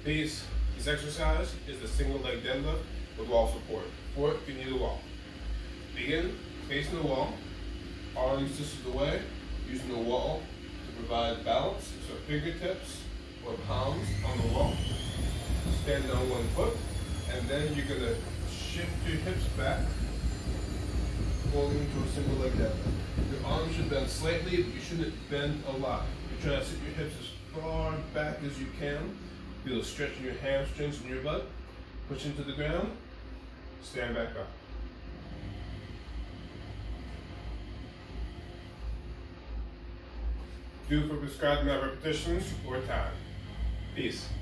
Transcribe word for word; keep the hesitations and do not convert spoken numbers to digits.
Peace. This exercise is the single leg deadlift with wall support. For it, you need a wall. Begin facing the wall, arms distant away, using the wall to provide balance. So fingertips or palms on the wall. Stand on one foot, and then you're going to shift your hips back, falling into a single leg deadlift. Your arms should bend slightly, but you shouldn't bend a lot. You're trying to sit your hips as far back as you can. Feel a stretch in your hamstrings and your butt. Push into the ground. Stand back up. Do for prescribed amount of repetitions or time. Peace.